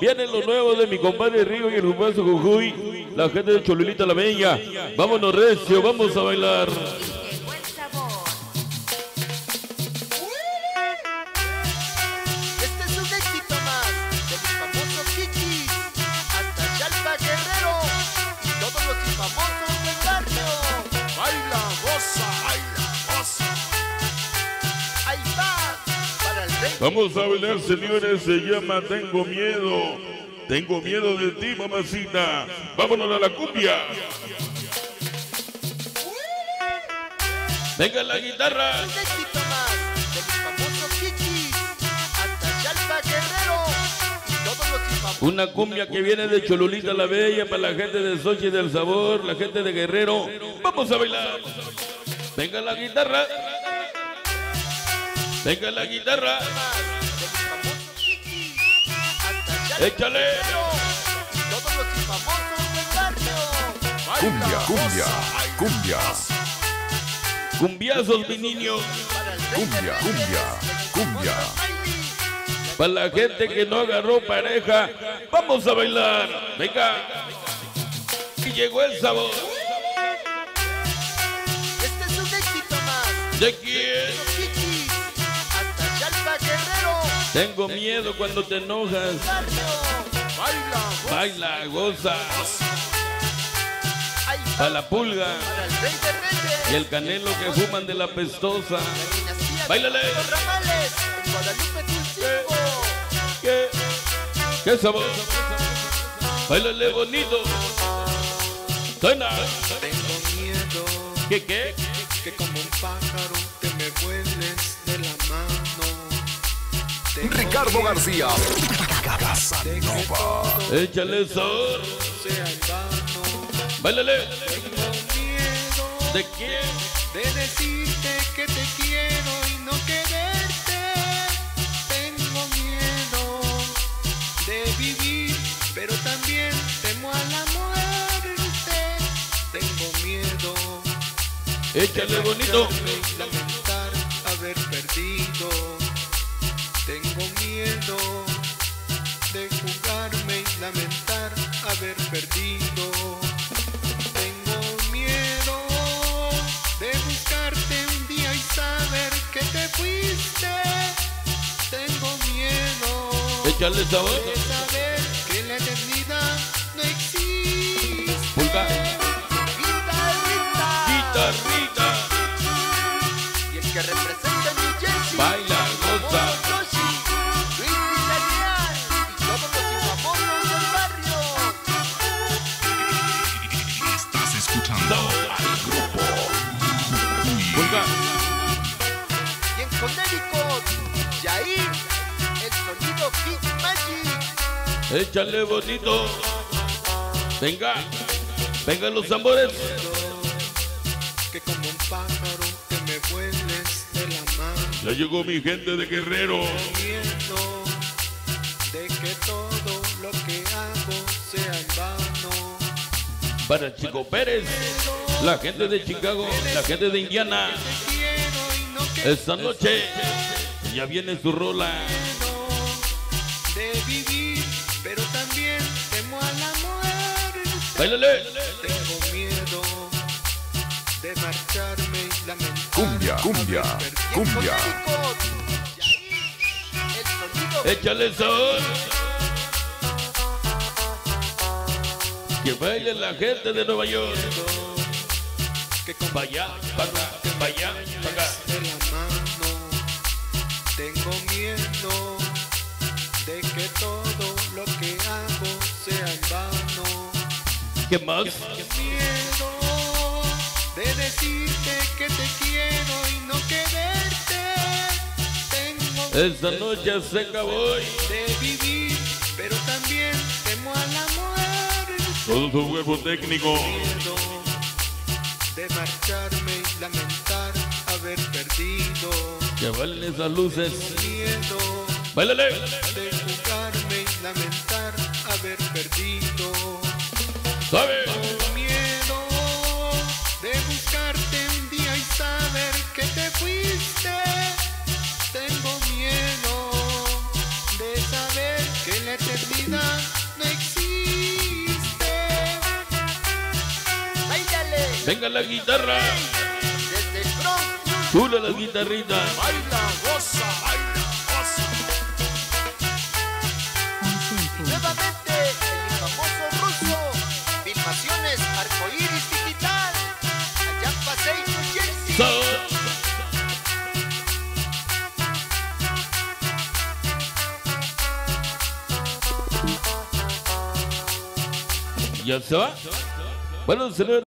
Viene lo nuevo de mi compadre Rigo y el grupazo Jujuy. La gente de Cholulita la Bella. Vámonos recio, vamos a bailar. Este es un éxito más de mis famosos Kikis, hasta Chalpa Guerrero y todos los famosos del barrio. Baila, goza, baila, goza. Ahí va, para el rey. Vamos a bailar, señores, se llama Tengo Miedo. Tengo miedo de ti, mamacita. Vámonos a la cumbia. Venga la guitarra. Un éxito más de mis famosos Kikis, hasta Chalpa Guerrero y todos los famosos. Una cumbia que viene de Cholulita la Bella para la gente de Sochi del Sabor, la gente de Guerrero. Vamos a bailar. Venga la guitarra. Venga la guitarra. Échale. Todos los famosos del barrio. Cumbia, cumbia, cumbia, Cumbiazos, mi niño. cumbia, cumbia, cumbia. Para la gente que no agarró pareja, vamos a bailar. Venga. Y llegó el sabor. Este es un éxito más. ¿De quién? Los Kikis, hasta Chalpa Guerrero. Tengo miedo cuando te enojas. Baila, goza. Baila, goza. Ahí va, Para la pulga para el rey de reyes. y el canelo que fuman de la pestosa. Dinastía de Báilale. los ramales, en Guadalupe Tulcingo. ¿Qué sabor? Báilale bonito. Suena. Tengo miedo ¿Qué? que como un pájaro te me vueles de la mano. Tengo Ricardo miedo García. de que Casanova. todo Échale sabor. sea en vano. Báilale. Tengo miedo ¿De quién? de decirte que te quiero y no quererte. Tengo miedo de vivir, pero también temo a la muerte. Tengo miedo Échale bonito. y lamentar haber perdido. Tengo miedo de jugarme y lamentar haber perdido. Tengo miedo de buscarte un día y saber que te fuiste. Tengo miedo Échale sabor. de saber que la eternidad no existe. Pulga. Guitarrita. Guitarrita. Y el que representa New Jersey. Baila, goza. Yoshi, Luis Villarreal y todos los famosos del barrio. Estás escuchando al grupo Pulga. Y en Connecticut, Yair, el sonido Kid Magic. Échale bonito. Venga. Vengan los tambores. Que como un pájaro te me vueles de la mano. Ya llegó mi gente de Guerrero. Miedo de que todo lo que hago sea en vano. Para Chico Pérez. La gente de Chicago. La gente de Indiana. Te quiero y no quiero Esta noche ya viene su rola. de vivir, pero también temo a la muerte. Báilale. Tengo miedo de marcharme y lamentar Cumbia, cumbia, haber perdido. cumbia. Connecticut, Yair, el sonido Échale sabor. Que baile la gente de Nueva York. Que como Vaya, para acá, vaya, para acá. de la mano. Tengo miedo de que todo lo que hago sea en vano. ¿Qué más? Miedo de decirte que te quiero y no quererte. Tengo Esta noche se acabó. de vivir, pero también temo a la muerte. Todo su cuerpo técnico. Miedo de marcharme y lamentar haber perdido. Que bailen esas luces. Miedo Báilale. de jugarme y lamentar haber perdido. ¿Sabe? Tengo miedo de buscarte un día y saber que te fuiste. Tengo miedo de saber que la eternidad Venga la guitarra. Desde el Bronx, Chula la guitarrita. Baila, goza, baila, goza. nuevamente el famoso ruso. Filmaciones Arcoiris Digital. Allá en Paseo, New Jersey. So. ¿Ya se va? Bueno, saludos.